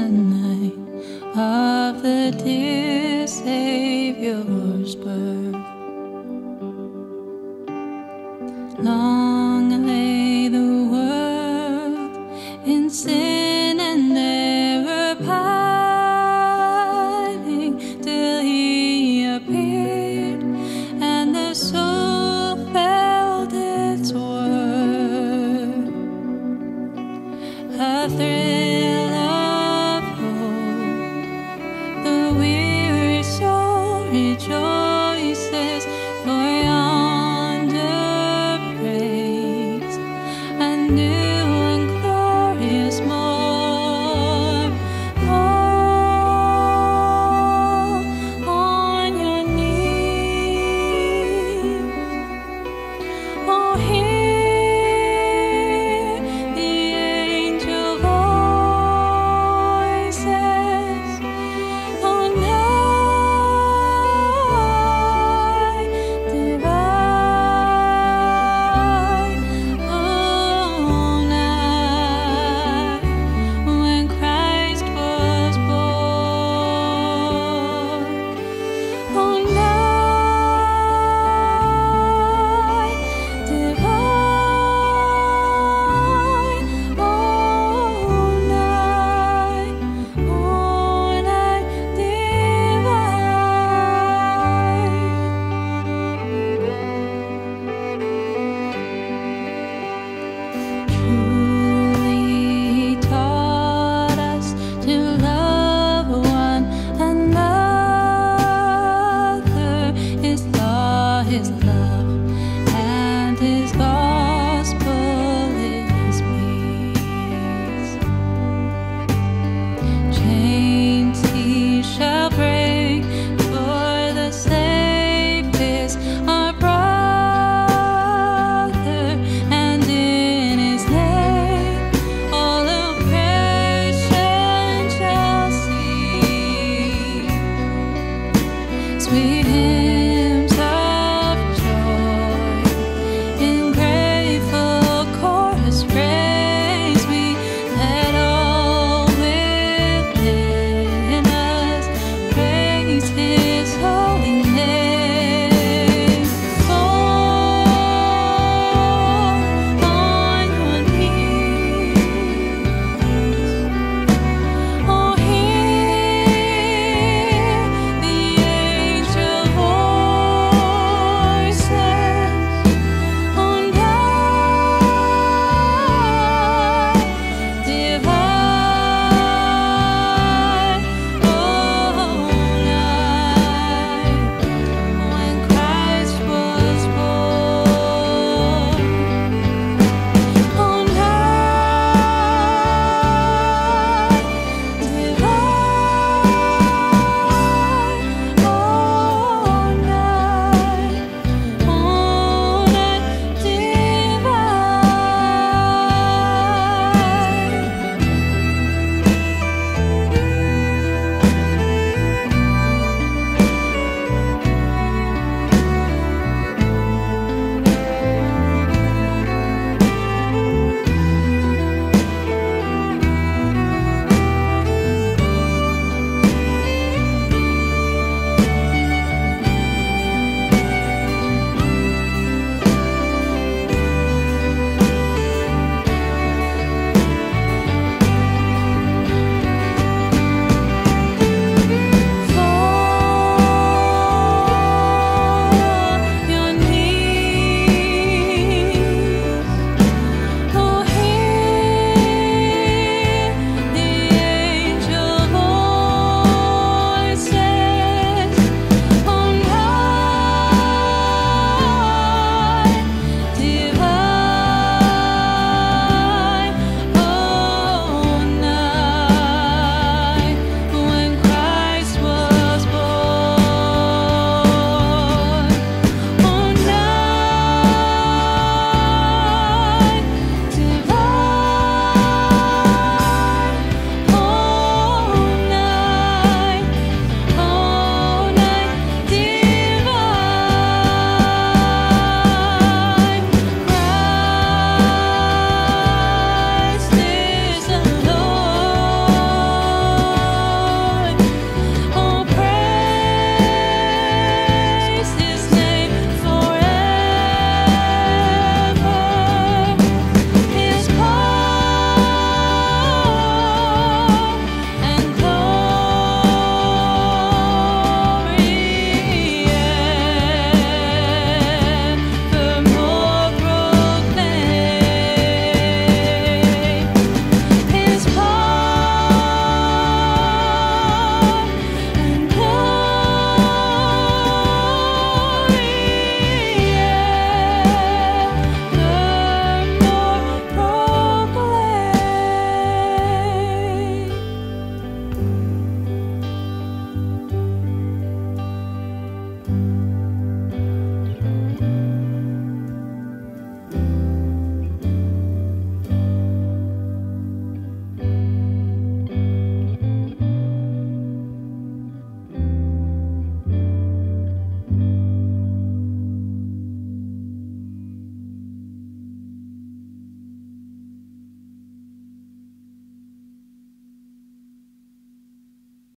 the night of the dear Savior's birth. Long lay the world in sin and error pining, till he appeared and the soul felt its worth. A thrill of hope, the weary soul rejoices, for yonder breaks a new and glorious morn. Fall on your knees, oh, hear the angel voices, oh, night divine, oh, night when Christ was born, oh, night divine, oh, night divine. Truly he taught us to love